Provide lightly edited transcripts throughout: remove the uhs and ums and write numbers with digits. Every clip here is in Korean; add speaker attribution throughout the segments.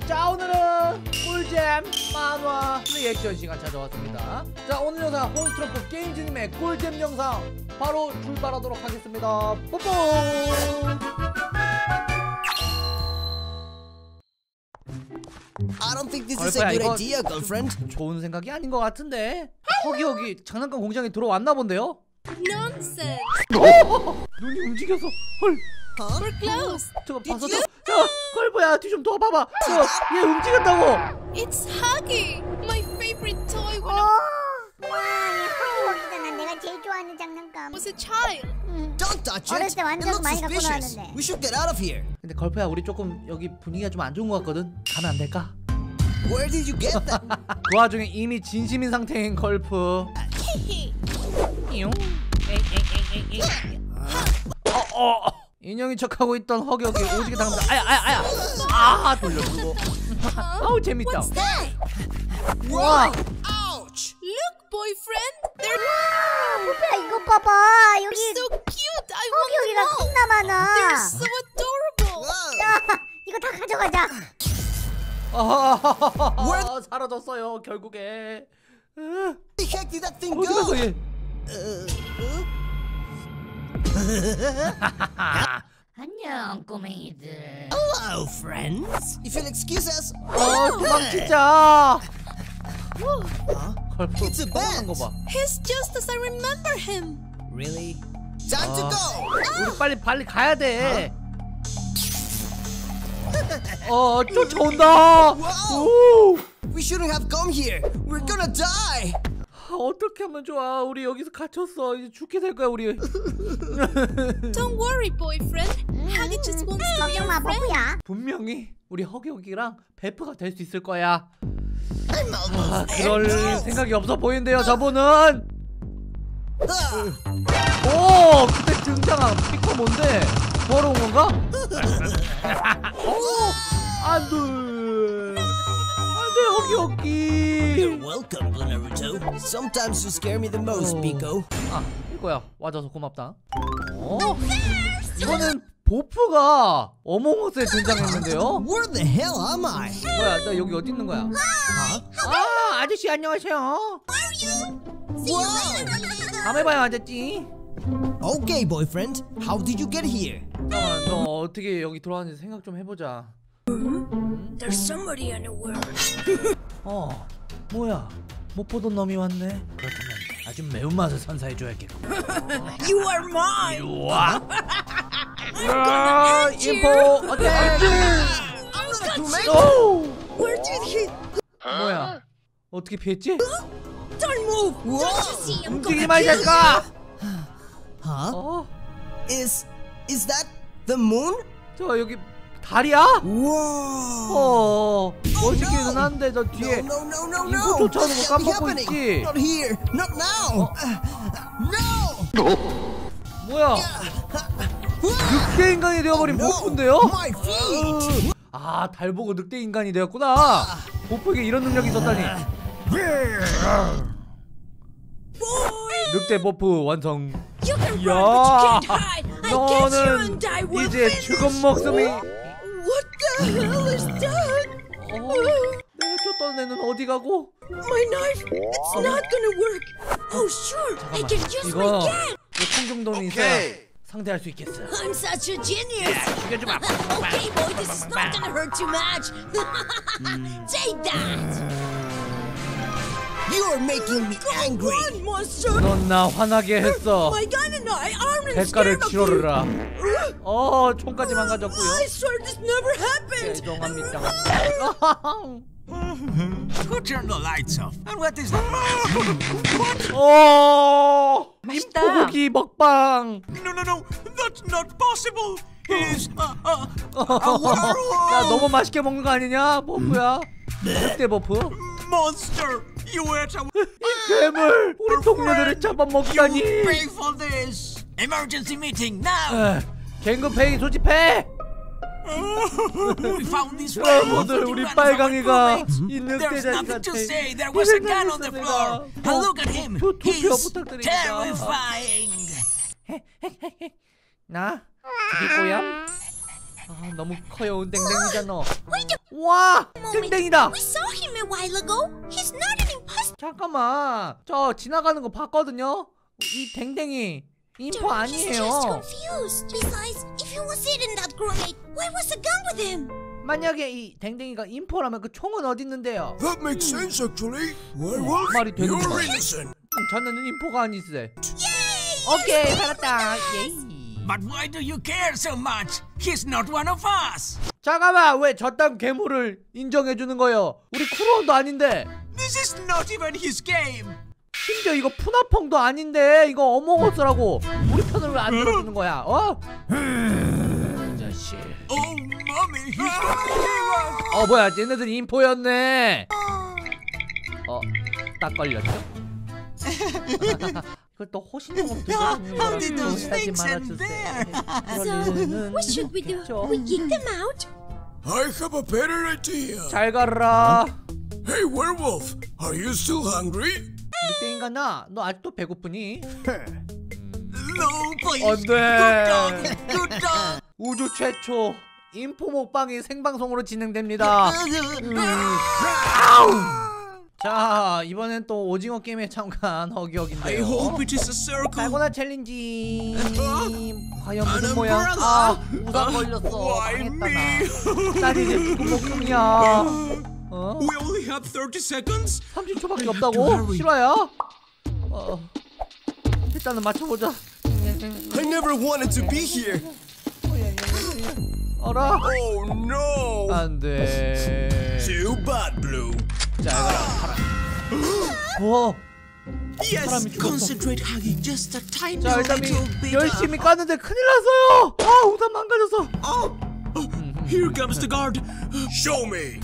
Speaker 1: 자, 오늘은 꿀잼 만화 리액션 시간 찾아왔습니다. 자, 오늘 영상 몬스터프 게임즈님의 꿀잼 영상 바로 출발하도록 하겠습니다. 뽀뽀.
Speaker 2: I don't think this is a good idea, girlfriend.
Speaker 1: 좋은 생각이 아닌 것 같은데. 허기 장난감 공장에 들어왔나 본데요?
Speaker 3: Nonsense.
Speaker 1: 눈이 움직여서. 헐.
Speaker 3: We're close.
Speaker 1: 저거 봤어? 저 걸보야, 뒤 좀 도와봐봐. 얘 움직였다고.
Speaker 3: It's Huggy, my favorite toy when I
Speaker 4: 와, 얘 허기허기잖아. 내가 제일 좋아하는 장난감.
Speaker 3: was a child.
Speaker 2: Don't touch
Speaker 4: 어릴
Speaker 2: it.
Speaker 4: 때
Speaker 2: It
Speaker 4: 완전
Speaker 2: looks
Speaker 4: 많이 갖고
Speaker 2: suspicious.
Speaker 4: 놀았는데.
Speaker 2: We should get out of here.
Speaker 1: 근데 걸보야, 우리 조금 여기 분위기가 좀 안 좋은 것 같거든. 가면 안 될까?
Speaker 2: Where did you get that?
Speaker 1: 그 와중에 이미 진심인 상태인 걸프. 인형인 척하고 있던 허격이 오지게 당한다. 아야. 아, 돌려주고. 아우, 재밌다. 와.
Speaker 2: Ouch!
Speaker 3: Look, boyfriend. They're
Speaker 4: 뽀뽀야, 이거 봐봐. 여기
Speaker 3: so cute. I want
Speaker 4: 허기허기가
Speaker 3: them all.
Speaker 4: 겁나 많아.
Speaker 3: They're so adorable.
Speaker 2: Wow.
Speaker 4: 야, 이거 다 가져가자.
Speaker 1: 사라졌어요 결국에.
Speaker 2: Where the heck did that thing
Speaker 1: 어디
Speaker 2: go?
Speaker 1: 갔어 얘?
Speaker 5: 안녕 꼬맹이들.
Speaker 2: Hello, friends. If you'll excuse us.
Speaker 1: 도망치자. 걸프
Speaker 2: It's a
Speaker 1: 도망간
Speaker 2: bat.
Speaker 1: 거 봐.
Speaker 3: He's just as I remember him.
Speaker 2: Really? Time to go.
Speaker 1: 우리 빨리 가야 돼. 쫓아온다. 오.
Speaker 2: We shouldn't have come here. We're gonna die.
Speaker 1: 어떻게 하면 좋아? 우리 여기서 갇혔어. 이제 죽게 될 거야 우리.
Speaker 3: Don't worry, boyfriend. Huggy just wants to be
Speaker 4: 걱정
Speaker 3: your
Speaker 4: 마,
Speaker 3: friend.
Speaker 4: 뽀뽀야.
Speaker 1: 분명히 우리 허기허기랑 베프가 될 수 있을 거야.
Speaker 2: I'm almost
Speaker 1: 그럴
Speaker 2: there.
Speaker 1: 생각이 없어 보이는데요 저분은.
Speaker 2: Ah.
Speaker 1: 오, 그때 등장한 피커 뭔데? 더러운 건가? 안돼 허기허기.
Speaker 2: You're welcome, Blue Naruto. Sometimes you scare me the most, Pico.
Speaker 1: 이거야, 와줘서 고맙다. 이거는 보프가 어몽어스에 등장했는데요?
Speaker 2: Where the hell am I?
Speaker 1: 뭐야, 나 여기 어디 있는 거야? 아저씨 안녕하세요.
Speaker 2: Wow.
Speaker 1: 다음에 봐요, 아저씨.
Speaker 2: Okay, boyfriend. How did you get here?
Speaker 1: 잠깐만, 너 어떻게 여기 들어왔는지 생각 좀 해보자.
Speaker 3: There's somebody unaware.
Speaker 1: 뭐야, 못 보던 놈이 왔네. 그렇다면 아주 매운맛을 선사해줘야겠고.
Speaker 3: You are mine.
Speaker 1: 우와. 인포 어택.
Speaker 3: Where did he?
Speaker 1: 뭐야, 어떻게 피했지?
Speaker 3: Don't move.
Speaker 2: Whoa.
Speaker 3: Don't you see? I'm
Speaker 1: 움직이지
Speaker 3: gonna
Speaker 1: 마, 이
Speaker 3: kill you.
Speaker 1: 자식아.
Speaker 2: Is that the moon?
Speaker 1: 저 여기 달이야?
Speaker 2: Whoa.
Speaker 1: 멋있기는 한데 저 뒤에
Speaker 2: No.
Speaker 1: 인포 쫓아오는 거
Speaker 2: That can't be
Speaker 1: 까먹고
Speaker 2: happening.
Speaker 1: 있지?
Speaker 2: Not here. Not now. No.
Speaker 1: 뭐야, 늑대 인간이 되어버린 보프인데요?
Speaker 2: My feet.
Speaker 1: 달 보고 늑대 인간이 되었구나. 보프에게 이런 능력이 있었다니. 늑대 보프 완성.
Speaker 3: You can
Speaker 1: 야,
Speaker 3: run, but you can't hide. I get you and die.
Speaker 1: 너는
Speaker 3: We're
Speaker 1: 이제
Speaker 3: finished.
Speaker 1: 죽은 목숨이.
Speaker 3: What the hell is that?
Speaker 1: 내가 쫓던 애는 어디 가고?
Speaker 3: My knife. It's not gonna work. Oh sure, I can use my
Speaker 1: 이거
Speaker 3: cat.
Speaker 1: 통정돈이 있어야 상대할 수 있겠어.
Speaker 3: I'm such a genius.
Speaker 1: 죽여주마.
Speaker 3: Okay, boy, this is not gonna hurt too much. Take that.
Speaker 2: You're making me angry.
Speaker 3: Run, monster.
Speaker 1: 넌 나 화나게 했어.
Speaker 3: My gun and I aren't
Speaker 1: 대가를
Speaker 3: scared of you.
Speaker 1: 치러라. 총까지만 가졌고요.
Speaker 3: I swear this never happened.
Speaker 1: 죄송합니다.
Speaker 6: Who turned the lights off? And what is that?
Speaker 1: 인포고기 먹방.
Speaker 6: No, that's not possible. He's
Speaker 1: 야, 너무 맛있게 먹는 거 아니냐, 버프야? 늑대 버프?
Speaker 6: monster. You ate a
Speaker 1: 괴물! 우리 동료들을 잡아먹다니!
Speaker 6: pay for this. Emergency meeting now.
Speaker 1: 갱그페이 소집해!
Speaker 6: We found this way.
Speaker 1: 여러분들, 우리 빨강이가 이 늑대
Speaker 6: There's nothing to
Speaker 1: 자식한테
Speaker 6: say. There was a gun on the floor. And look at him.
Speaker 1: 투표
Speaker 6: He's
Speaker 1: 부탁드립니다.
Speaker 6: terrifying.
Speaker 1: 나? 저기 꼬야? 아, 너무 커요. 땡땡이잖아. 와, 땡땡이다.
Speaker 3: We saw him a while ago. He's not an imposter.
Speaker 1: 잠깐만, 저 지나가는 거 봤거든요. 이 땡땡이 인포
Speaker 3: He's
Speaker 1: 아니에요.
Speaker 3: just confused. Besides, if he was eating that grenade, why was the gun with him?
Speaker 1: 만약에 이 땡땡이가 인포라면 그 총은 어디 있는데요?
Speaker 7: That makes sense, actually. Werewolf,
Speaker 1: 말이 되는
Speaker 7: you're
Speaker 1: 거야.
Speaker 7: innocent.
Speaker 1: 저는 인포가 아니세.
Speaker 3: Yay!
Speaker 1: 오케이, 살았다. 예이.
Speaker 6: But why do you care so much? He's not one of us.
Speaker 1: 잠깐만, 왜 저딴 괴물을 인정해주는 거예요? 우리 쿠로온도 아닌데.
Speaker 6: This is not even his game.
Speaker 1: 심지어 이거 푸나퐁도 아닌데 이거 어몽어스라고 우리 편을 왜 안 들어주는 거야? 어? 자식.
Speaker 6: Oh, mommy, he's gonna kill us.
Speaker 1: 뭐야, 얘네들이 인포였네. 딱 걸렸죠? 그걸 또 호신용으로
Speaker 6: How did those
Speaker 1: 하지
Speaker 6: things end
Speaker 1: 말아주세요.
Speaker 3: So, what should we do? We kick them out?
Speaker 7: I have a better idea.
Speaker 1: 잘 가라.
Speaker 7: Hey, werewolf, are you still hungry?
Speaker 1: 늑대인가 나? 너 아직도 배고프니?
Speaker 6: No, please.
Speaker 1: 안돼.
Speaker 6: Good dog. Good dog.
Speaker 1: 우주 최초 인포 먹방이 생방송으로 진행됩니다. 자, 이번엔 또 오징어 게임에 참가한
Speaker 6: I
Speaker 1: 허기허기인데요.
Speaker 6: hope it is a circle.
Speaker 1: 달고나 챌린지. 과연 무슨
Speaker 6: 나는
Speaker 1: 모양?
Speaker 6: 몰라.
Speaker 1: 우상 걸렸어.
Speaker 6: Why
Speaker 1: 망했다
Speaker 6: me?
Speaker 1: 나. 난 이제 죽은 목숨이야.
Speaker 6: We only have 30 seconds.
Speaker 1: 30초밖에 없다고? 실화야? 일단은 맞춰보자.
Speaker 2: I never wanted to be here.
Speaker 1: 알아?
Speaker 7: Oh no!
Speaker 1: 안돼.
Speaker 2: Too bad, Blue.
Speaker 1: 잘 가라. 와.
Speaker 6: Yes,
Speaker 1: 사람이 죽었어.
Speaker 6: concentrate, Huggy. Just a tiny
Speaker 1: 자, 일단
Speaker 6: little bit.
Speaker 1: 열심히 깠는데 큰일 났어요. 우산 망가졌어.
Speaker 6: Here comes the guard.
Speaker 7: Show me!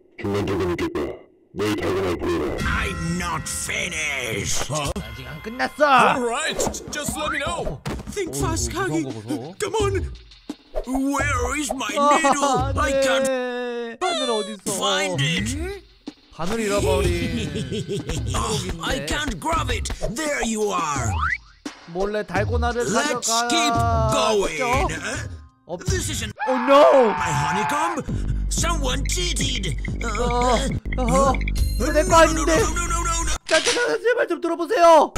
Speaker 6: I'm not finished.
Speaker 1: 아직 안 끝났어.
Speaker 7: Alright, just let me know.
Speaker 6: Think fast, Huggy.
Speaker 1: 무서운 거 보소.
Speaker 6: Come on. Where is my needle? I can't
Speaker 1: 바늘 어딨어?
Speaker 6: find it.
Speaker 1: 바늘 잃어버린.
Speaker 6: I can't grab it. There you are.
Speaker 1: 몰래 달고나를
Speaker 6: Let's
Speaker 1: 가져가.
Speaker 6: keep going.
Speaker 1: 없죠?
Speaker 6: This isn't
Speaker 1: Oh no!
Speaker 6: my honeycomb. Someone cheated.
Speaker 1: 이거 내 거 아닌데.
Speaker 6: No.
Speaker 1: 자, 제발 좀 들어보세요.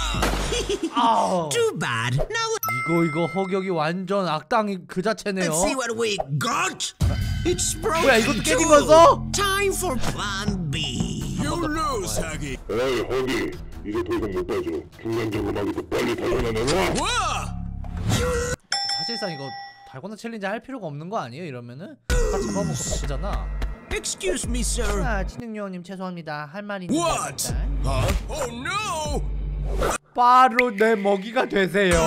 Speaker 6: Too bad. Now
Speaker 1: 이거 허격이 완전 악당이 그 자체네요.
Speaker 6: let's see what we got. It's broken.
Speaker 1: 뭐야, 이것도 깨진
Speaker 6: too.
Speaker 1: 거였어?
Speaker 6: Time for plan B.
Speaker 7: You lose, Huggy.
Speaker 8: 에이 허기 이제 더 이상 못 봐줘 중간적으로 막에서 빨리 달려나 내놔
Speaker 7: What?
Speaker 1: 사실상 이거 달고나 챌린지 할 필요가 없는 거 아니에요? 이러면은 다 잡아먹고 바쁘잖아.
Speaker 6: Excuse me, sir.
Speaker 1: 진흥요원님 죄송합니다. 할 말이 있는데.
Speaker 7: What?
Speaker 1: 일단.
Speaker 7: Oh no!
Speaker 1: 바로 내 먹이가 되세요.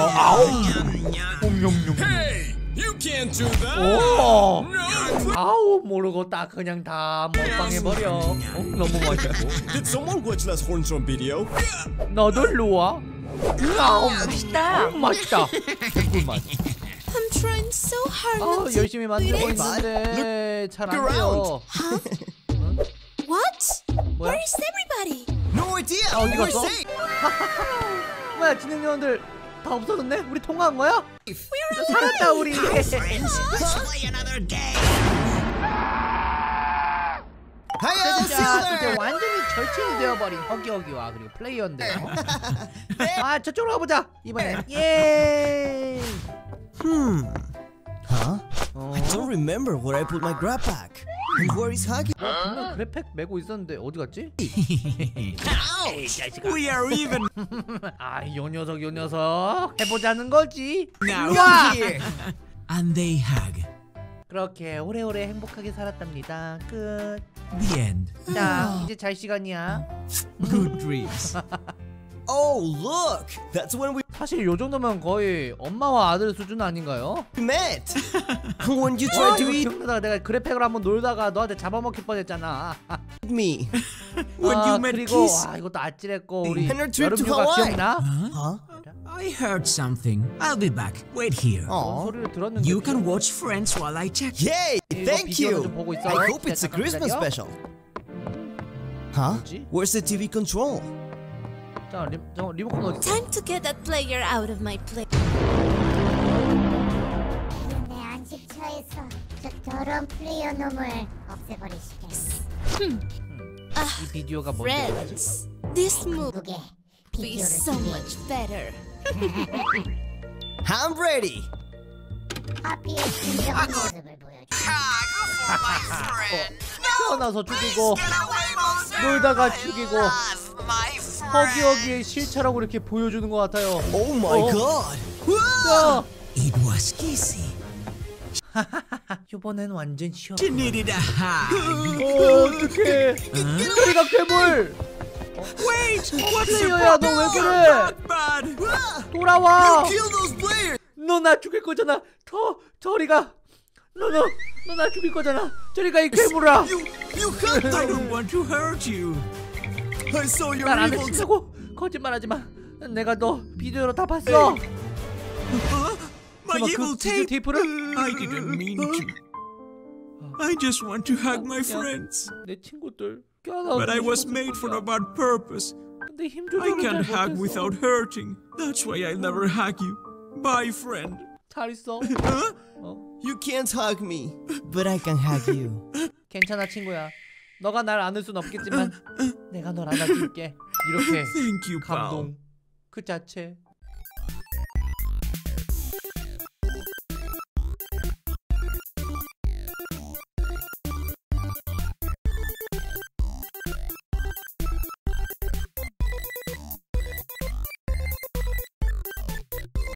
Speaker 7: Hey, you can't do that.
Speaker 1: 오.
Speaker 7: No.
Speaker 1: 아우, 모르고 딱 그냥 다 먹방해버려. 너무 맛있고.
Speaker 2: Did someone watch last Hornstrom video?
Speaker 1: 너도 일로 와. 아우, 맛있다. 맛있다. 개꿀맛.
Speaker 3: I'm trying so hard not to
Speaker 1: 열심히 만들고 있는데 잘 안 돼요.
Speaker 3: What?
Speaker 1: 뭐야?
Speaker 3: Where is everybody?
Speaker 2: No idea.
Speaker 1: 어디
Speaker 2: We're
Speaker 1: 갔어?
Speaker 2: safe.
Speaker 1: 뭐야, 진행요원들 다 없어졌네? 우리 통화한 거야? 살았다 우리.
Speaker 6: Friends, let's play another game.
Speaker 2: Hiya, see you
Speaker 1: 이제
Speaker 2: there.
Speaker 1: 완전히 절친이 되어버린 허기허기와 그리고 플레이어인데요. 저쪽으로 가보자 이번엔. 예.
Speaker 2: Huh? I don't remember where I put my grab pack. And where is Huggy?
Speaker 1: 분명 그래팩 메고 있었는데 어디 갔지?
Speaker 6: Ouch! We are even.
Speaker 1: 요 녀석 해보자는 거지.
Speaker 6: Now
Speaker 1: 우와!
Speaker 6: here. And they hug.
Speaker 1: 그렇게 오래오래 행복하게 살았답니다. 끝.
Speaker 6: The end.
Speaker 1: 자, 이제 잘 시간이야.
Speaker 6: Good dreams.
Speaker 2: Oh, look! That's when we
Speaker 1: 사실 요 정도면 거의 엄마와 아들 수준 아닌가요?
Speaker 2: met. When you tried to eat
Speaker 1: 기억나다가 내가 그래팩을 한번 놀다가 너한테 잡아먹힐 뻔했잖아.
Speaker 2: me.
Speaker 6: When you met
Speaker 1: 그리고
Speaker 6: Kiss.
Speaker 1: 이것도 아찔했고 우리
Speaker 2: And our trip to
Speaker 1: 여름휴가
Speaker 2: Hawaii.
Speaker 1: 기억나?
Speaker 2: Huh?
Speaker 6: I heard something. I'll be back. Wait here.
Speaker 2: Aw.
Speaker 1: 소리를 들었는데
Speaker 6: You can watch Friends while I check.
Speaker 2: Yay!
Speaker 1: 이거
Speaker 2: Thank
Speaker 1: 비디오는
Speaker 2: you.
Speaker 1: 좀 보고 있어.
Speaker 2: I hope it's a
Speaker 1: 잠깐
Speaker 2: Christmas
Speaker 1: 기다려.
Speaker 2: special. Huh?
Speaker 1: 뭐지?
Speaker 2: Where's the TV control?
Speaker 1: 자, 리모컨 어디 있어?
Speaker 3: Time to get that player out of my plate.
Speaker 4: 내 안식처에서 저런 플레이어 놈을 없애버리시게.
Speaker 1: 이 비디오가 뭔지
Speaker 3: Friends, this movie
Speaker 4: 무게
Speaker 3: is
Speaker 4: 비디오를
Speaker 3: so much better.
Speaker 2: I'm ready.
Speaker 4: 하피의 진정한 모습을 보여줘.
Speaker 1: 태어나서 죽이고 놀다가 죽이고 허기허기의 실체라고 이렇게 보여주는 것 같아요.
Speaker 2: Oh my
Speaker 1: Oh.
Speaker 2: god.
Speaker 1: 야,
Speaker 6: It was easy.
Speaker 1: 이번엔 완전 쉬워.
Speaker 6: She needed a hug.
Speaker 1: 어떡해. 저리가 괴물.
Speaker 6: Wait, what's your
Speaker 1: 플레이어야, 너 왜 그래?
Speaker 6: bad?
Speaker 1: 돌아와.
Speaker 2: Kill those players.
Speaker 1: 너 나 죽일 거잖아. 저리가. 너 나 죽일 거잖아. 저리가 이 괴물아.
Speaker 2: You hurt
Speaker 6: I
Speaker 2: them.
Speaker 6: don't want to hurt you.
Speaker 2: I saw your
Speaker 1: 날 안
Speaker 2: evil.
Speaker 1: 해친다고? 거짓말하지 마. 내가 너 비디오로 다 봤어.
Speaker 6: My
Speaker 1: 설마
Speaker 6: evil
Speaker 1: 그 비디오
Speaker 6: tape.
Speaker 1: 테이프를?
Speaker 6: I didn't mean to. I just want to hug my friends.
Speaker 1: 내 친구들 껴안아주고
Speaker 6: But I was
Speaker 1: 싶었을
Speaker 6: made for
Speaker 1: 거야.
Speaker 6: a bad purpose.
Speaker 1: 근데 힘
Speaker 6: I
Speaker 1: 조절을 잘
Speaker 6: can't hug
Speaker 1: 못했어.
Speaker 6: without hurting. That's why I'll never hug you. Bye, friend.
Speaker 1: 잘 있어.
Speaker 6: Huh?
Speaker 2: You can't hug me, but I can hug you.
Speaker 1: 괜찮아 친구야. 너가 날 안을 순 없겠지만 내가 널 안아줄게. 이렇게
Speaker 6: Thank you, pal.
Speaker 1: 감동 그 자체.